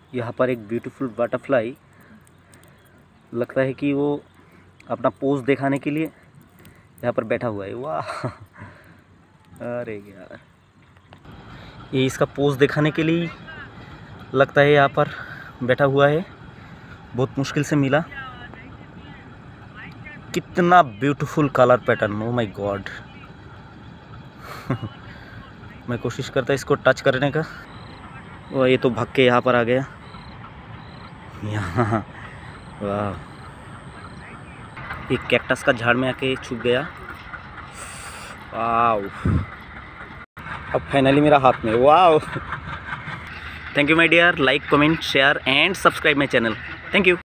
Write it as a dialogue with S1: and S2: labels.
S1: यहाँ पर एक ब्यूटीफुल बटरफ्लाई, लगता है कि वो अपना पोज दिखाने के लिए यहाँ पर बैठा हुआ है। वाह, अरे यार, ये इसका पोज दिखाने के लिए लगता है यहाँ पर बैठा हुआ है। बहुत मुश्किल से मिला। कितना beautiful colour pattern, oh my God. मैं कोशिश करता इसको टच करने का, और ये तो भाग के यहाँ पर आ गया। यहाँ वाह, एक कैक्टस का झाड़ में आके छुप गया। वाह, अब फाइनली मेरा हाथ में। वाह, thank you my dear. Like, comment, share and subscribe my channel. Thank you.